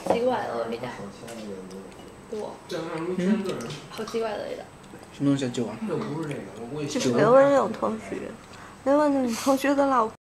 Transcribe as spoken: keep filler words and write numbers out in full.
奇怪的味道。对， 嗯， 好奇怪的味道。 什么东西叫酒啊？ 这不是那个，我是刘文勇同学，刘文勇同学的老婆。